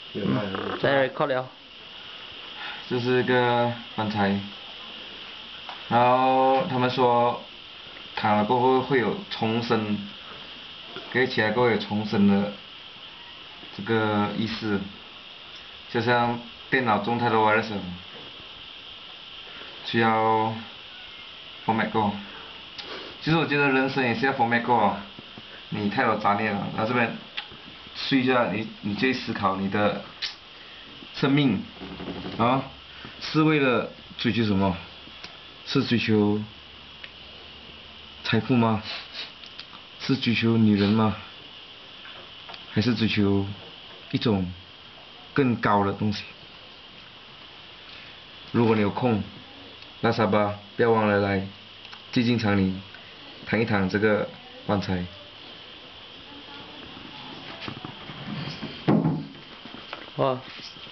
在 record 了。 这是个棺材，然后他们说躺了过后会有重生，可以起来过后有重生的这个意思，就像电脑中太多 virus 了需要 format 过。其实我觉得人生也是要 format 过，你太多杂念了，然后这边睡一下，你就思考你的生命啊，是为了追求什么？是追求财富吗？是追求女人吗？还是追求一种更高的东西？如果你有空，那沙巴不要忘了来寂静长林躺一躺这个棺材。 哇。